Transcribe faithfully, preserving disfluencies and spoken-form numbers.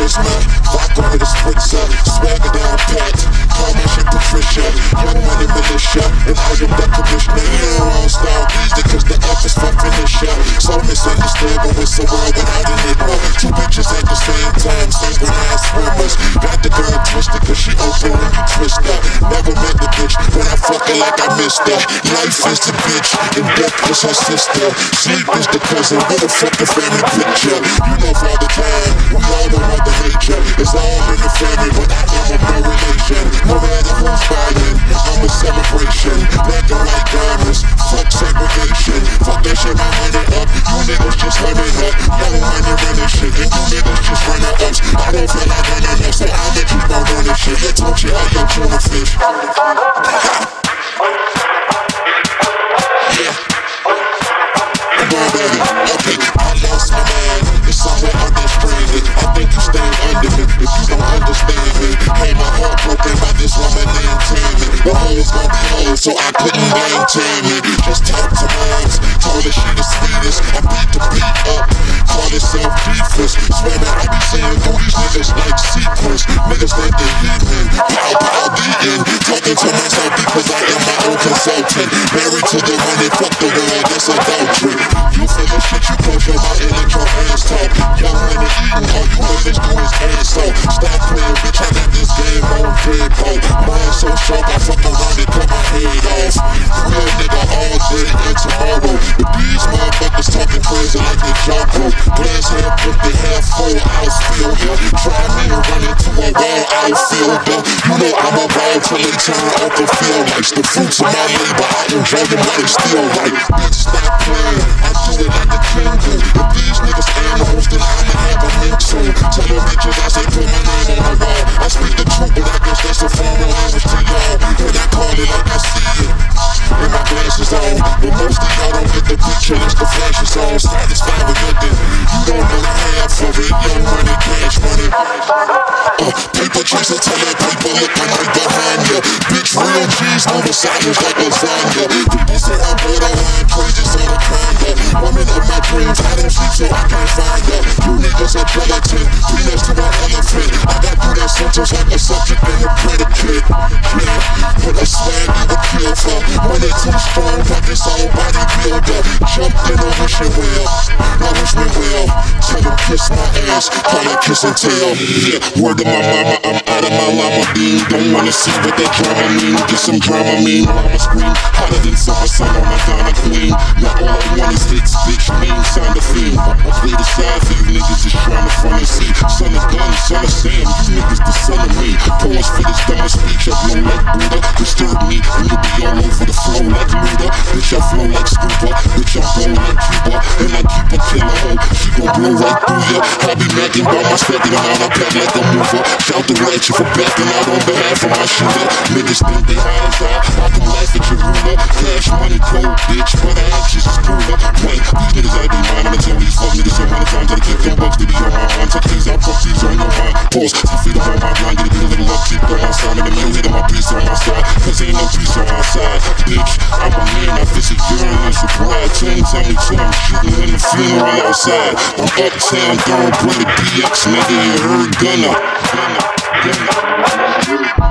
charisma, vodka with a spritzer, swagger down pat, call my shit Patricia, young money militia, and I am the commissioner. You know wrong style easy cause the F is for finisher. So misunderstood, but it's a world without an enigma. Two bitches at the same time, synchronized swimmers. Got the girl twisted cause she open when you twist her. Never met the bitch, but I fuck her like I missed her. Life is the bitch, and death is her sister. Sleep is the cousin, what the fuck the family picture. You know Father Time, we all know Mother Nature. It's all in the family, but I am of no relation. No matter who's buying, I'm a celebration. Black and white diamonds, fuck segregation. Fuck that shit, my money up. You niggas just running up. Young money running shit, and you niggas just running ups. I don't feel like I'm enough, so I'ma keep on running shit. They told you I got tuna fish. Yeah. Okay, I lost my mind. It's somewhere out there stranded. I think you stand under me if you don't understand me. Hey, my heart broken by this woman named Tammy. The hoes gon' be hoes, so I couldn't blame Tammy. Just talk to moms, told her she the sweetest. I beat the beat up, call herself Beefus. Swear that I be seeing through these niggas like sequence. Niggas think they heathen, pow pow beating. Talking to myself because I am my own consultant. Married to the money, fuck the world, that's adultery. You feel the shit you close your mouth and let your ass talk. Young money eating, all you haters do is ass talk. Stop playing, bitch, I got this game on deadbolt. Mine so sharp, I fuck around and cut my head off. Real nigga all day and tomorrow. But these motherfuckers talking crazy like they jump rope. Glass half empty, half full, outfielder. Try me and run into a wall outfielder. You know I'm a ball till they turn off the field lights. The fruits of my labor, I enjoy them while they still right. Bitch, stop playing, I do it like a king do. If these niggas animals, then I'ma have a mink soon. Tell them bitches I say put my name on the wall. I speak the truth, but I guess that's a foreign language to y'all. And I call it like I see it, and my glasses on. But most of y'all don't get the picture, that's the flash is on. Satisfied with nothing, you don't know the half of it. Young money, cash money, uh, paper chaser, tell that paper looking right behind ya. Bitch, real G's, move silence like lasagna. People say I'm borderline crazy, so I'm kinda woman of my dreams, I don't sleep so I can't find her. You niggas are gelatin, peanuts to an elephant. I got through that sentence like a subject and a predicate. Yeah, but I swear you would kill for money too strong, pockets all bodybuilder. Jumped in a wishing well, I wish me well. Tell them kiss my ass, call it kiss and tell. Yeah, word to my mama, I'm out of my llama bean. Don't wanna see what that drama mean, get some drama mean. Mama scream, hotter than summer sun on my Donna Queen. Now all I want is hits, bitch, mean, sign the fiend. I play the side for you niggas just trying to front and see. Son of gun, son of Sam, you niggas the son of me. Pause for this dumb speech, I blow like Buddha. Disturb me, and you'll be all over the flow like Luda. Bitch, I flow like scuba, bitch, I blow like Cuba. And I keep a killer hoe, she gon' blow right through ya. I be macking by my spec and I'm out, I pack like a mover. Shout the ratchet for backing out on behalf of my shooter. Niggas think they high as I, I can laugh at your ruler. Cash money cold, bitch, but I actions is cooler. Wait, these niggas out they mind, I'ma tell these fuck niggas so many times that I keep them bucks, they be on my mind. Tuck these out, fuck these on your mind. Pause, two feet up on my blind, get a little little up, keep on my side. And the middle, hit on my piece on my side, cause ain't no peace on my side. Bitch, I'm a man, I visit urine and supply chains. Tell me till I'm shooting in the funeral outside. I'm uptown, throwing bread at B X, nigga, you heard gunner. Gunner, gunner.